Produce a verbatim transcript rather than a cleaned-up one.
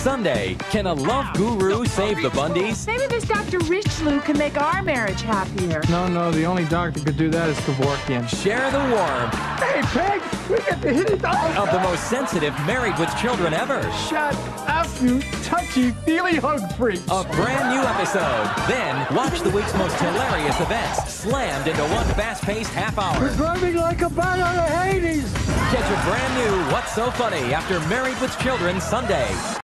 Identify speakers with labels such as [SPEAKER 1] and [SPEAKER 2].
[SPEAKER 1] Sunday, can a love guru save the Bundys?
[SPEAKER 2] Maybe this Doctor Richelieu can make our marriage happier.
[SPEAKER 3] No, no, the only doctor could do that is Kevorkian.
[SPEAKER 1] Share the warmth.
[SPEAKER 3] Hey, Peg, we get to hit it off.
[SPEAKER 1] Of the most sensitive Married with Children ever.
[SPEAKER 3] Shut up, you touchy-feely hug freak.
[SPEAKER 1] A brand new episode. Then, watch the week's most hilarious events slammed into one fast-paced half hour.
[SPEAKER 3] We're driving like a bat out of Hades.
[SPEAKER 1] Catch a brand new What's So Funny after Married with Children Sunday.